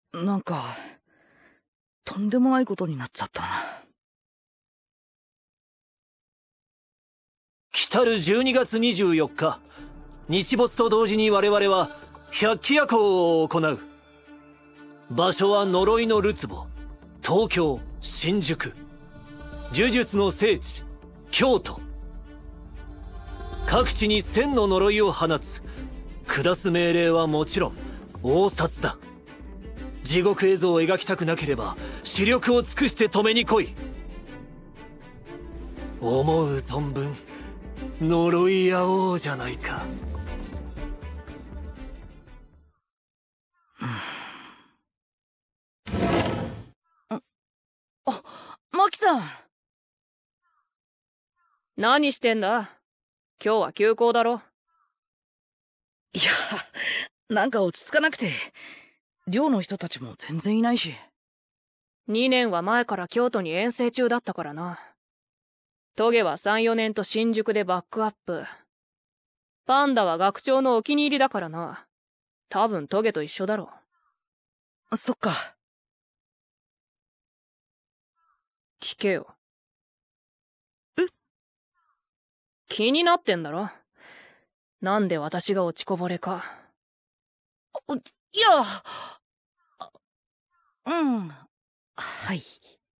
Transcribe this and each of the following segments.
なんか、とんでもないことになっちゃったな。 来る12月24日、日没と同時に我々は百鬼夜行を行う。場所は呪いのるつぼ、東京、新宿。呪術の聖地、京都。各地に1000の呪いを放つ。下す命令はもちろん、応殺だ。地獄絵図を描きたくなければ、視力を尽くして止めに来い。思う存分、呪い合おうじゃないか。 あ、マキさん。 何してんだ？今日は休校だろ。 いや、なんか落ち着かなくて、寮の人たちも全然いないし。 2年は前から京都に遠征中だったからな。トゲは3、4年と新宿でバックアップ。パンダは学長のお気に入りだからな。多分トゲと一緒だろ。 そっか。 聞けよ。 え？ 気になってんだろ？なんで私が落ちこぼれか。 いや、はい。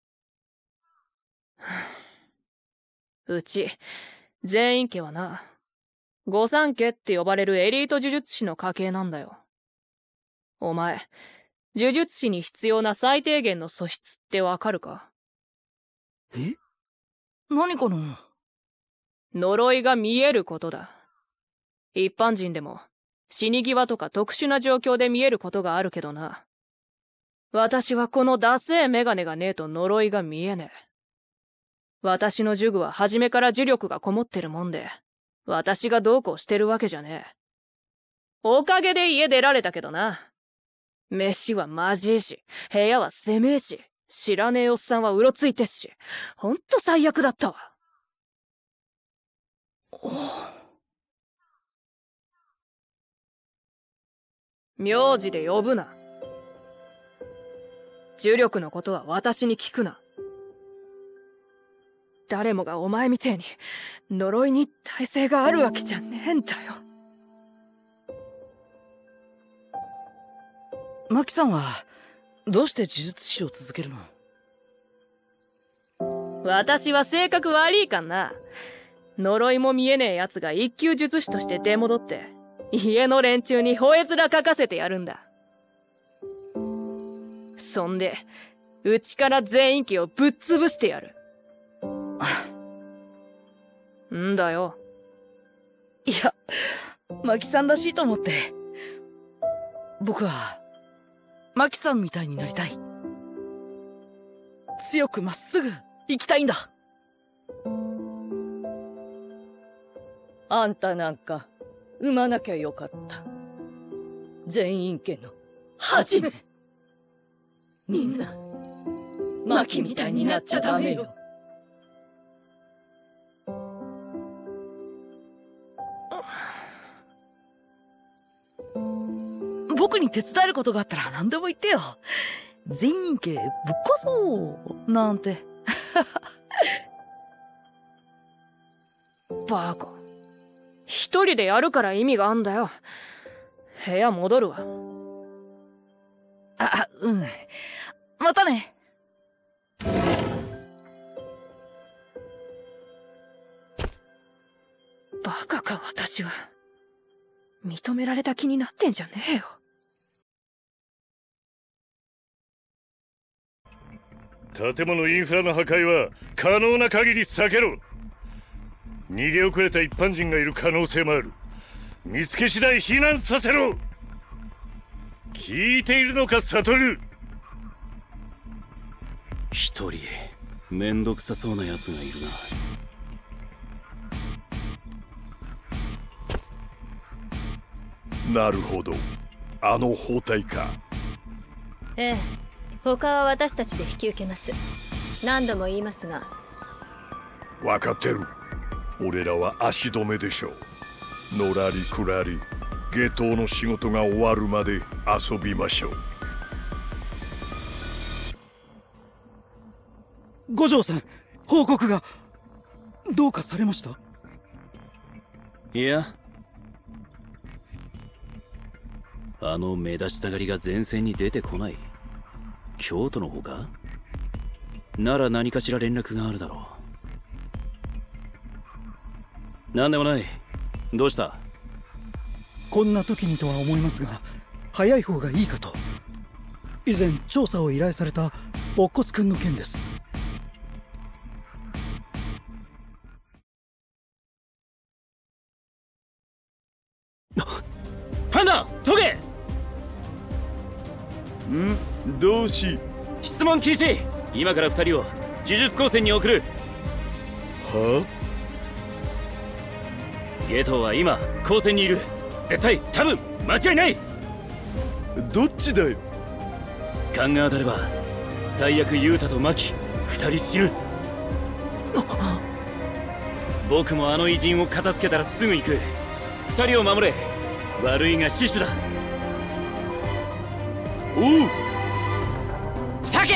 うち、全員家はな、御三家って呼ばれるエリート呪術師の家系なんだよ。お前、呪術師に必要な最低限の素質ってわかるか？ え？何かな？ 呪いが見えることだ。一般人でも、死に際とか特殊な状況で見えることがあるけどな。私はこのダセーメガネがねえと呪いが見えねえ。私の呪具は初めから呪力がこもってるもんで、私がどうこうしてるわけじゃねえ。おかげで家出られたけどな。飯はまじいし、部屋は狭えし、知らねえおっさんはうろついてっし、ほんと最悪だったわ。名字で呼ぶな。呪力のことは私に聞くな。誰もがお前みてえに呪いに耐性があるわけじゃねえんだよ。 マキさんはどうして呪術師を続けるの？ 私は性格悪いかんな。呪いも見えねえ奴が一級術師として出戻って家の連中に吠え面かかせてやるんだ。そんでうちから全員家をぶっ潰してやる。んだよ。 いや、マキさんらしいと思って。僕はマキさんみたいになりたい。強くまっすぐ生きたいんだ。 あんたなんか産まなきゃよかった。全員家のはじめ。みんなマキみたいになっちゃダメよ。 僕に手伝えることがあったら何でも言ってよ。全員家ぶっ壊そうなんて。 バカ。一人でやるから意味があんだよ。部屋戻るわ。 うん。またね。 バカか私は。認められた気になってんじゃねえよ。 建物インフラの破壊は可能な限り避けろ。逃げ遅れた一般人がいる可能性もある。見つけ次第避難させろ。聞いているのか悟る。 一人めんどくさそうな奴がいるな。なるほど、あの包帯か。 ええ、他は私たちで引き受けます。何度も言いますが。 分かってる。俺らは足止めでしょう。のらりくらり下等の仕事が終わるまで遊びましょう。 五条さん、報告が。どうかされました？ いや、あの目立ちたがりが前線に出てこない。京都の方か？なら何かしら連絡があるだろう。なんでもない。どうした？ こんな時にとは思いますが、早い方がいいかと。以前調査を依頼された乙骨くんの件です。 パンダ、トゲ。 どうし？ 質問禁止。今から2人を呪術高専に送る。 は？ ゲトは今高専にいる。絶対、多分間違いない。 どっちだよ。 勘が当たれば最悪ユウタとマキ2人死ぬ。僕もあの偉人を片付けたらすぐ行く。2人を守れ。悪いが死守だ。 おう。 鮭。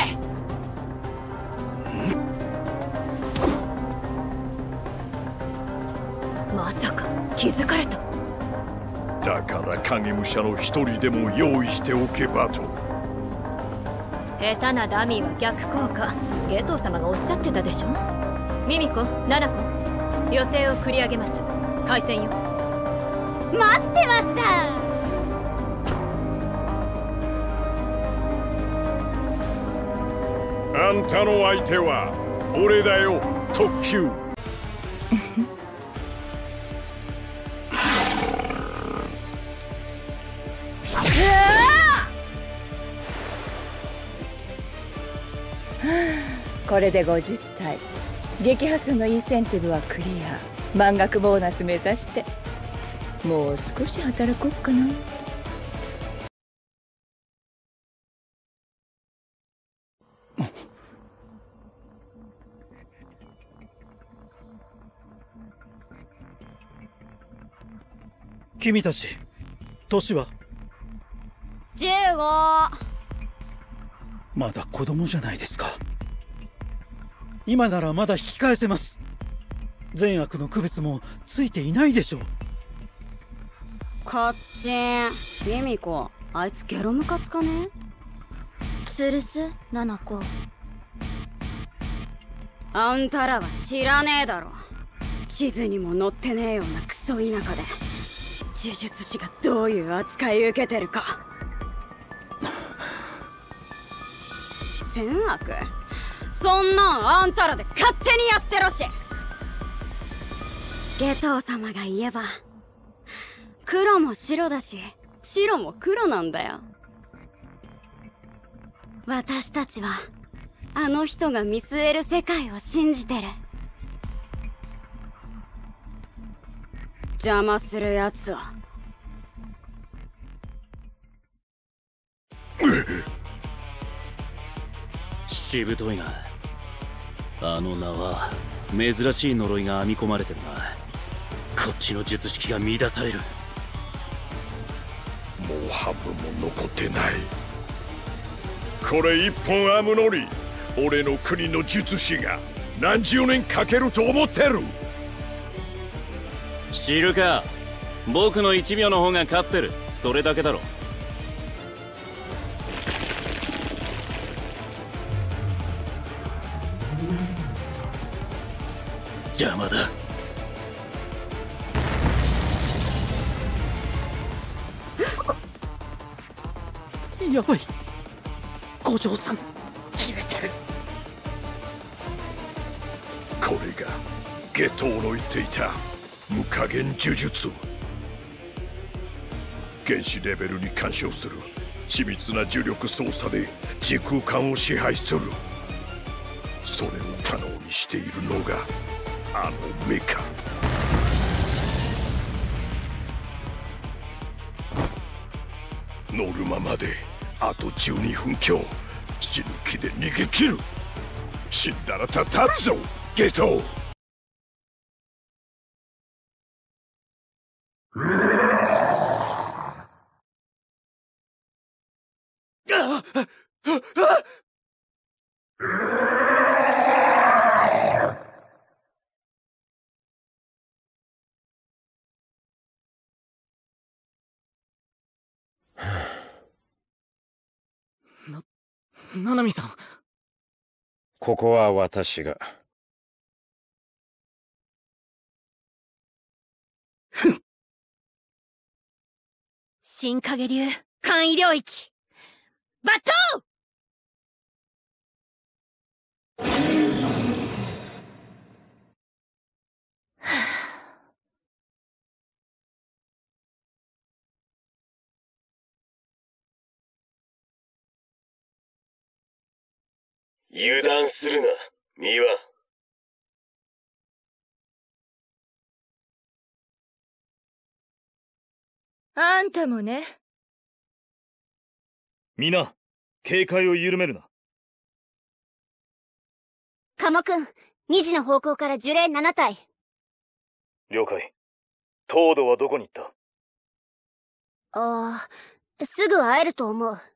まさか気づかれた。 だから影武者の一人でも用意しておけばと。 下手なダミーは逆効果。ゲトウ様がおっしゃってたでしょ。ミミコ、ナナコ、予定を繰り上げます。開戦よ。 待ってました。 あんたの相手は俺だよ、特急。 これで50体。撃破数のインセンティブはクリア。満額ボーナス目指して。もう少し働こっかな。 君たち、年は 15。 まだ子供じゃないですか。今ならまだ引き返せます。善悪の区別もついていないでしょう。 こっちん。ミミコ、あいつゲロムカつかね？ツルス、ナナコ。あんたらは知らねえだろ。地図にも載ってねえようなクソ田舎で呪術師がどういう扱い受けてるか。善悪？そんなんあんたらで勝手にやってろし。ゲトウ様が言えば黒も白だし白も黒なんだよ。私たちはあの人が見据える世界を信じてる。邪魔するやつはしぶといな。あの名は珍しい呪いが編み込まれてるな。こっちの術式が乱される。 もう半分も残ってない。これ一本編むのに俺の国の術師が何十年かけると思ってる。 知るか。僕の1秒の方が勝ってる。それだけだろ。邪魔だ。 やばい。五条さん切れてる。 これがゲトウの言っていた無加減呪術。原子レベルに干渉する緻密な重力操作で時空間を支配する。それを可能にしているのがあの目か。ノルマまであと12分強。死ぬ気で逃げ切る。死んだらたたるぞゲトウ。 七海さん。 ここは私が。 新影流簡易領域抜刀。 油断するな、三輪。 あんたもね。 皆、警戒を緩めるな。 鴨くん、2時の方向から呪霊7体。 了解。東堂はどこに行った？ ああ、すぐ会えると思う。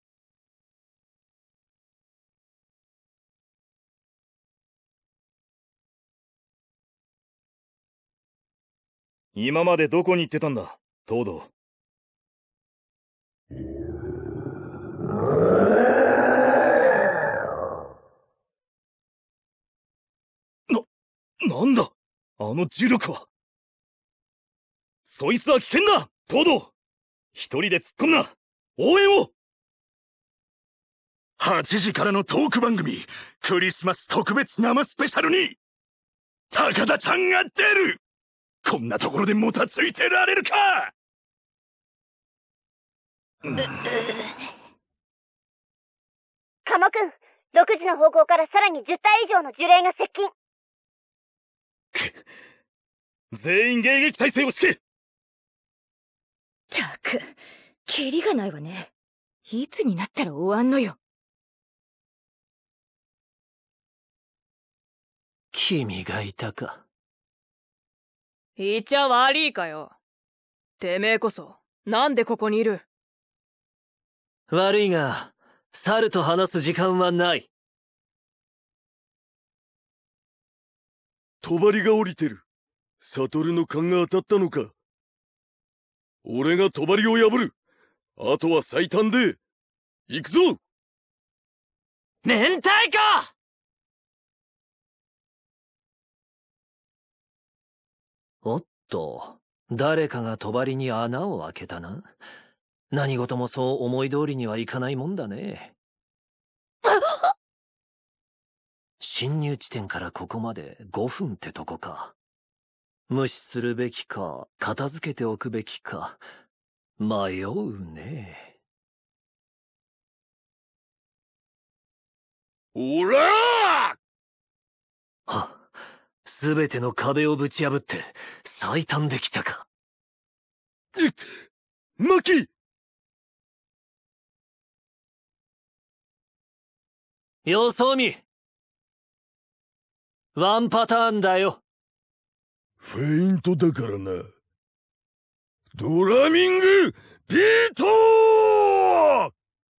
今までどこに行ってたんだ、東堂。なんだあの重力は。そいつは危険だ、東堂。一人で突っ込むな。応援を。 8時からのトーク番組、クリスマス特別生スペシャルに、高田ちゃんが出る。こんなところでもたついてられるか。 鴨くん、6時の方向からさらに10体以上の呪霊が接近。 全員迎撃態勢を敷け。 ったく、キリがないわね。いつになったら終わんのよ。 君がいたか。 いちゃ悪いかよ。てめえこそ、なんでここにいる？ 悪いが、猿と話す時間はない。 帳が降りてる。悟の勘が当たったのか。俺が帳を破る。あとは最短で。行くぞ。 明太か。おっと、誰かが帳に穴を開けたな。何事もそう思い通りにはいかないもんだね。侵入地点からここまで5分ってとこか。無視するべきか、片付けておくべきか、迷うね。 おらー！すべての壁をぶち破って最短できたか。 マキ！ 様子を見。ワンパターンだよ。 フェイントだからな。ドラミングビートー！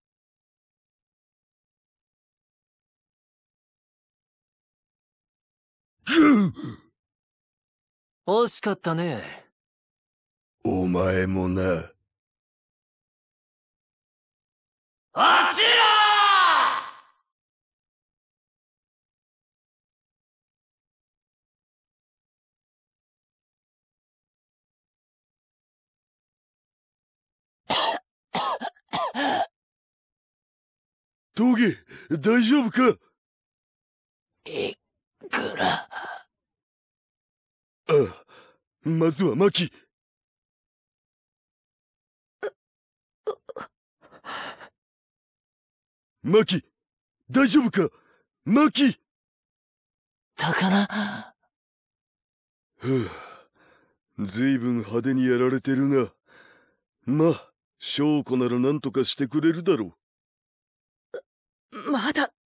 惜しかったね。 お前もな。 あちら！ 峠、大丈夫か？ いくら。 ああ、まずはマキ。マキ、大丈夫か？マキ。 高菜。 はあ、ずいぶん派手にやられてるが、まあ、証拠なら何とかしてくれるだろう。 まだ。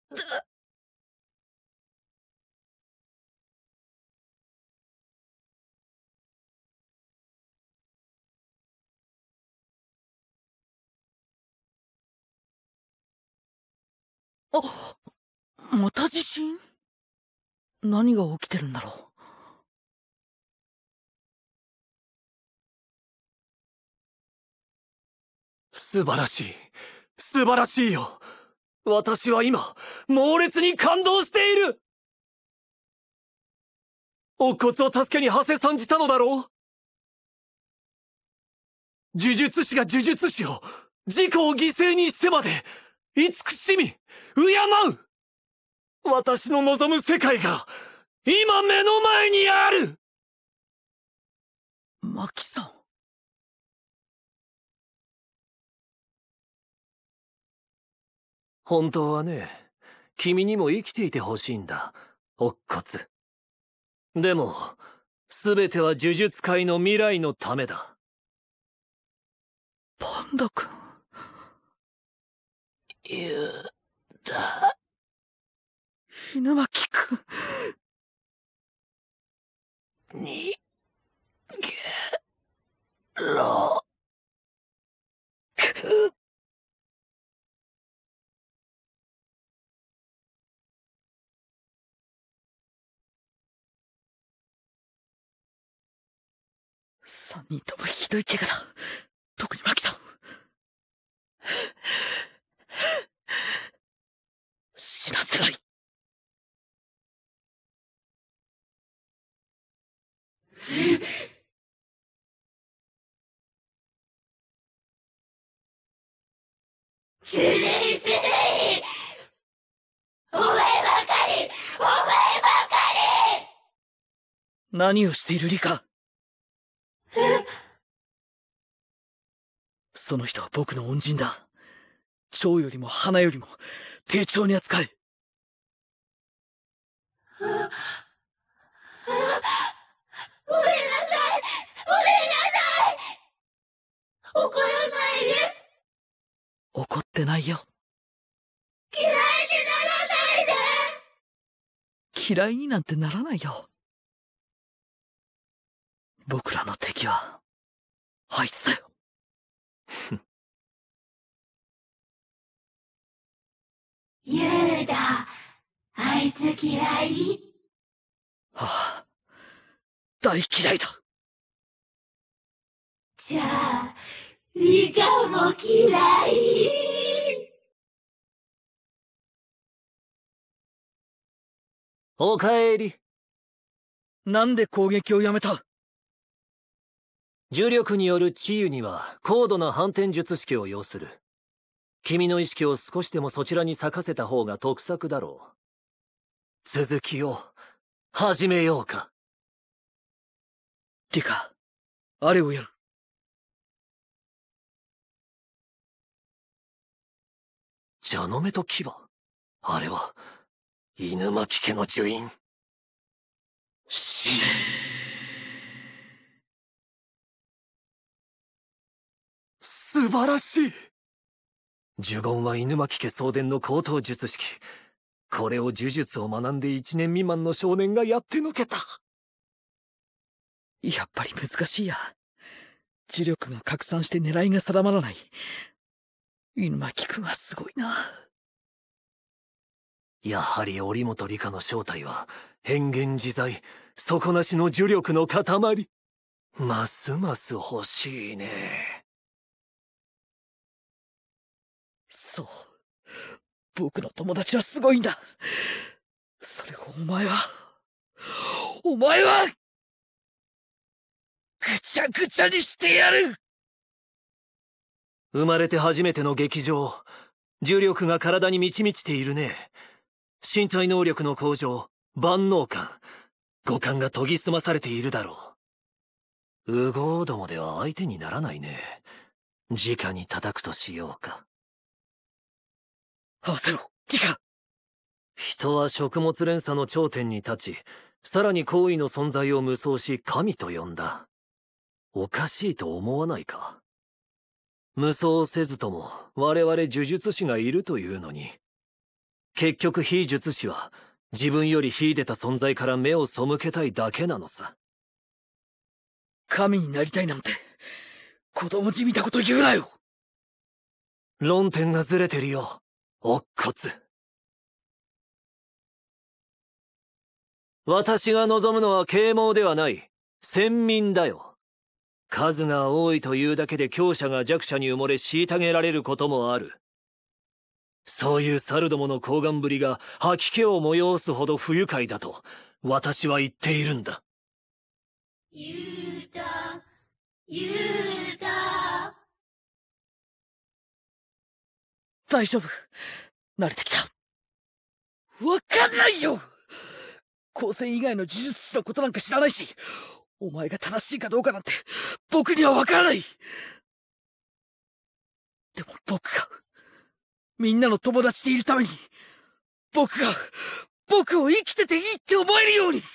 あ、また地震？何が起きてるんだろう。 素晴らしい。素晴らしいよ。 私は今、猛烈に感動している。乙骨を助けに馳せ参じたのだろう。呪術師が呪術師を、自己を犠牲にしてまで、慈しみ、敬う。私の望む世界が、今目の前にある。 マキさん。 本当はね、君にも生きていてほしいんだ、乙骨。でも、すべては呪術界の未来のためだ。 パンダ君。犬巻君。逃げろ。3人ともひどい怪我だ。特にマキさん。死なせない。 ずるいずるい。お前ばかり、お前ばかり。 何をしているリカ。その人は僕の恩人だ。蝶よりも花よりも丁重に扱え。 ごめんなさい。ごめんなさい。怒らないで。 怒ってないよ。 嫌いにならないで。 嫌いになんてならないよ。僕らの敵はあいつだよ。 ユーダ、あいつ嫌い？ はあ、大嫌いだ。 じゃあ、リカも嫌い。 おかえり。 なんで攻撃をやめた？ 呪力による治癒には高度な反転術式を要する。君の意識を少しでもそちらに咲かせた方が得策だろう。続きを始めようか。 リカ、あれをやる。 蛇の目と牙。あれは犬巻家の呪印。素晴らしい。呪言は犬巻家送伝の高等術式。これを呪術を学んで1年未満の少年がやってのけた。 やっぱり難しいや。呪力が拡散して狙いが定まらない。犬巻くんはすごいな。 やはり折本里香の正体は変幻自在、底なしの呪力の塊。ますます欲しいね。 そう。僕の友達はすごいんだ。それをお前はぐちゃぐちゃにしてやる。 生まれて初めての劇場。呪力が体に満ち満ちているね。身体能力の向上、万能感、五感が研ぎ澄まされているだろう。ウゴーどもでは相手にならないね。直に叩くとしようか。 合わせろ、リカ。 人は食物連鎖の頂点に立ち、さらに行為の存在を無双し神と呼んだ。おかしいと思わないか。無双せずとも我々呪術師がいるというのに。結局非術師は自分より秀でた存在から目を背けたいだけなのさ。 神になりたいなんて子供じみたこと言うなよ。 論点がずれてるよ、乙骨。私が望むのは啓蒙ではない、先民だよ。数が多いというだけで強者が弱者に埋もれ虐げられることもある。 そういう猿どもの厚顔ぶりが吐き気を催すほど不愉快だと私は言っているんだ。 ユータ、ユータ。 大丈夫。慣れてきた。わかんないよ。光線以外の呪術師のことなんか知らないし、お前が正しいかどうかなんて僕にはわからない。でも僕がみんなの友達でいるために、僕を生きてていいって思えるように、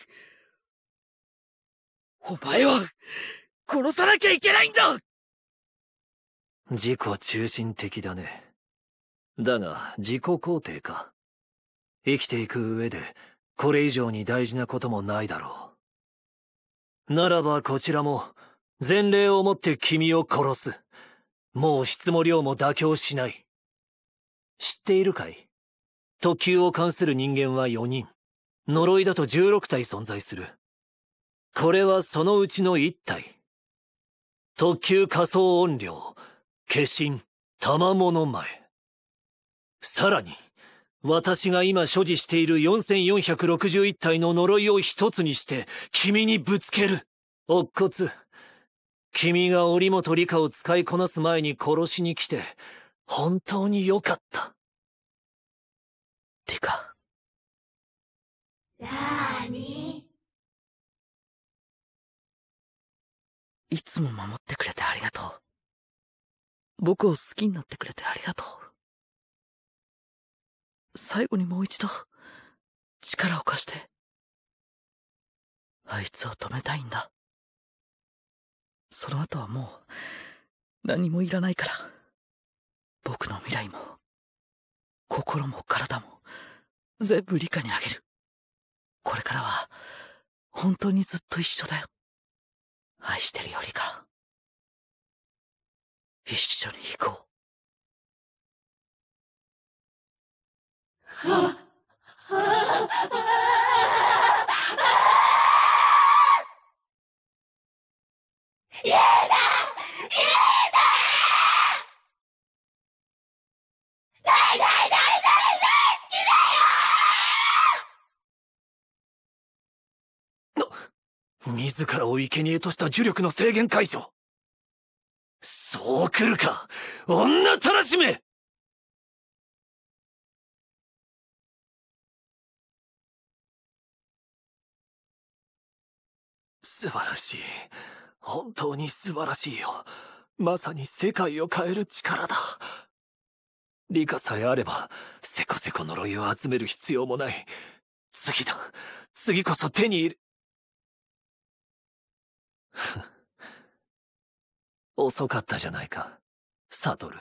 お前は殺さなきゃいけないんだ。 自己中心的だね。だが自己肯定か。生きていく上でこれ以上に大事なこともないだろう。ならばこちらも前例をもって君を殺す。もう質も量も妥協しない。知っているかい？特級を関する人間は4人。呪いだと16体存在する。これはそのうちの1体。特級仮想怨霊、化身、賜物前。さらに、私が今所持している4461体の呪いを一つにして君にぶつける。乙骨。君が折本理香を使いこなす前に殺しに来て、本当に良かった。 理香。 なーに？ いつも守ってくれてありがとう。僕を好きになってくれてありがとう。最後にもう一度、力を貸して。あいつを止めたいんだ。その後はもう、何もいらないから。僕の未来も、心も体も、全部理香にあげる。これからは、本当にずっと一緒だよ。愛してるよ、理香。一緒に行こう。 やだ！大好きだよ！ 自らを生贄とした呪力の制限解除。そう来るか、女たらしめ！素晴らしい。本当に素晴らしいよ。まさに世界を変える力だ。理科さえあれば、せこせこ呪いを集める必要もない。次だ。次こそ手に入れ。遅かったじゃないか、サトル。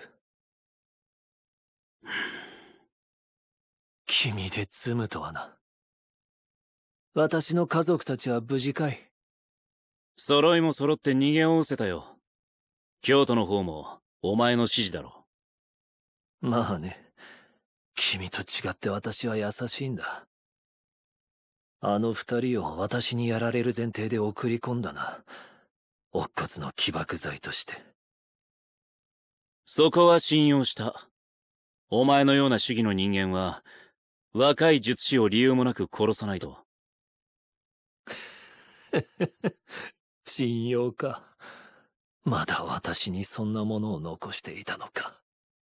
君で積むとはな。私の家族たちは無事かい？ 揃いも揃って逃げおおせたよ。京都の方もお前の指示だろ。 まあね。君と違って私は優しいんだ。あの二人を私にやられる前提で送り込んだな。乙骨の起爆剤として。 そこは信用した。お前のような主義の人間は、若い術師を理由もなく殺さないと。 信用か。まだ私にそんなものを残していたのか。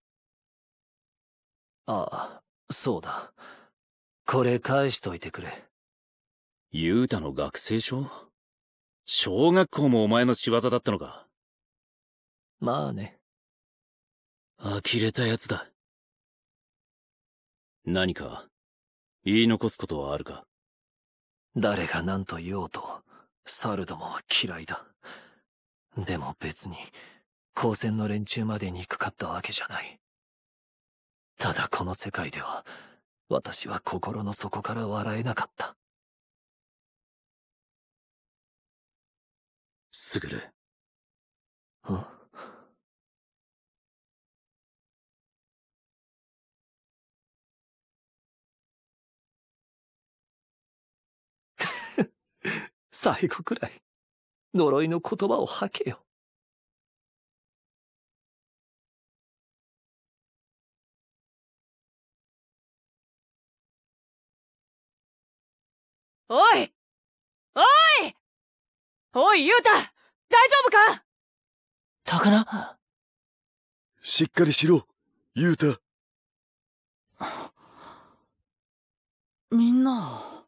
ああ、そうだ。これ返しといてくれ。 ユータの学生証？小学校もお前の仕業だったのか。 まあね。 呆れたやつだ。何か言い残すことはあるか？ 誰が何と言おうと、猿どもは嫌いだ。でも別に、高専の連中まで憎かったわけじゃない。ただこの世界では、私は心の底から笑えなかった。 スグル。 うん。最後くらい、呪いの言葉を吐けよ。 おいおいおい、ユウタ大丈夫か？ 高菜？ しっかりしろ、ユウタ。 みんな。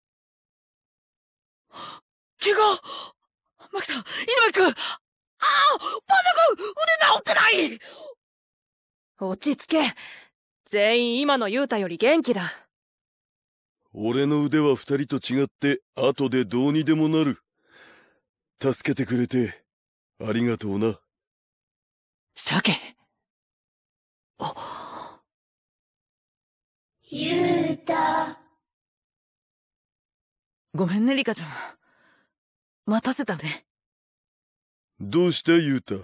怪我！マキさん、稲巻君！ああ！パンダ君！腕治ってない！ 落ち着け。全員今のユウタより元気だ。 俺の腕は二人と違って後でどうにでもなる。助けてくれてありがとうな。 鮭。 ユウタ。 ごめんね、リカちゃん。待たせたね。 どうしたユウタ？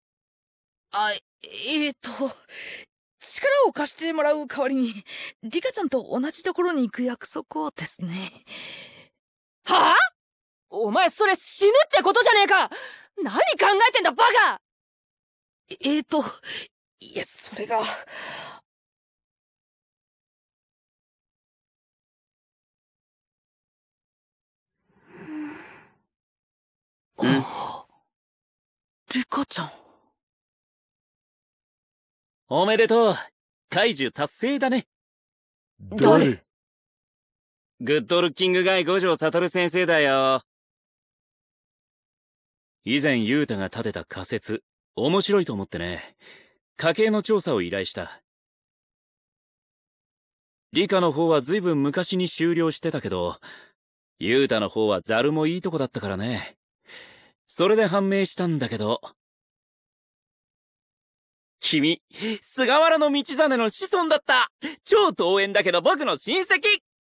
力を貸してもらう代わりに、リカちゃんと同じところに行く約束をですね。 はぁ？お前それ死ぬってことじゃねえか！何考えてんだバカ！ いや、それが。リカちゃん。 おめでとう。解除達成だね。 誰？ グッドルッキングガイ五条悟先生だよ。以前ユウタが立てた仮説、面白いと思ってね、家系の調査を依頼した。理科の方は随分昔に終了してたけど、ユウタの方はザルもいいとこだったからね。それで判明したんだけど、君、菅原道真の子孫だった。超遠縁だけど僕の親戚。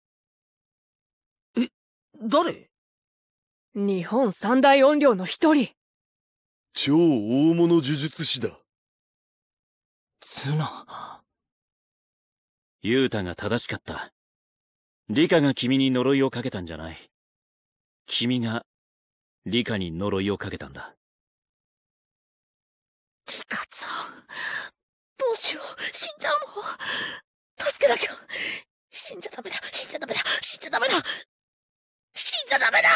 誰？ 日本三大怨霊の一人。 超大物呪術師だ。 綱。 ユウタが正しかった。リカが君に呪いをかけたんじゃない。君がリカに呪いをかけたんだ。 リカちゃん、どうしよう、死んじゃうの。助けなきゃ。死んじゃダメだ、死んじゃダメだ、死んじゃダメだ、死んじゃダメだ。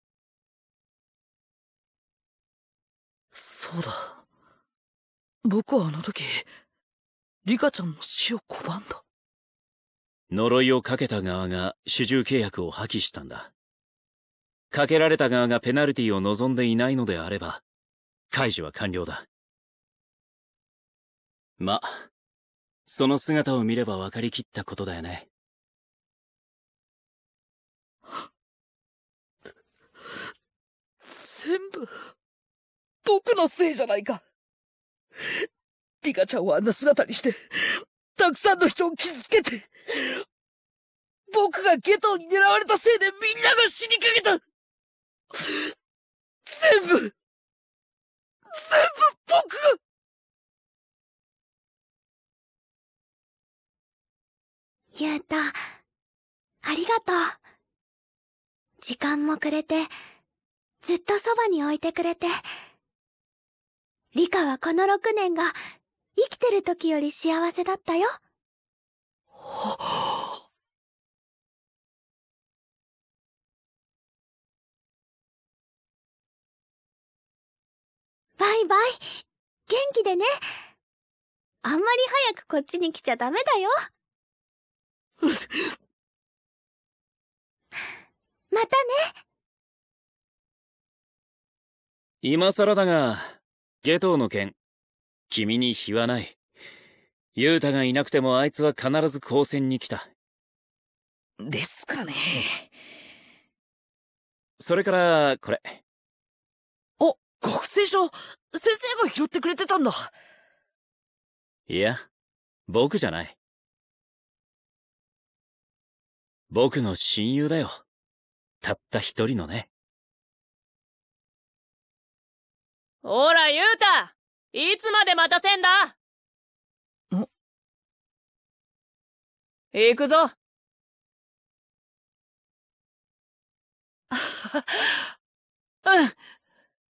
そうだ。僕はあの時、リカちゃんの死を拒んだ。 呪いをかけた側が主従契約を破棄したんだ。かけられた側がペナルティを望んでいないのであれば、解除は完了だ。ま、その姿を見れば分かりきったことだよね。 全部、僕のせいじゃないか。リカちゃんをあんな姿にして、たくさんの人を傷つけて、僕がゲトウに狙われたせいでみんなが死にかけた。全部僕が。 ユウタ、ありがとう。時間もくれて、ずっとそばに置いてくれて。リカはこの6年が生きてる時より幸せだったよ。バイバイ。元気でね。あんまり早くこっちに来ちゃダメだよ。またね。 今更だが、ゲトウの件、君に非はない。ユウタがいなくてもあいつは必ず高専に来た。 ですかね。 それから、これ。 あ、学生証、先生が拾ってくれてたんだ。 いや、僕じゃない。僕の親友だよ。たった一人のね。 ほら、ユウタ！いつまで待たせんだ！行くぞ。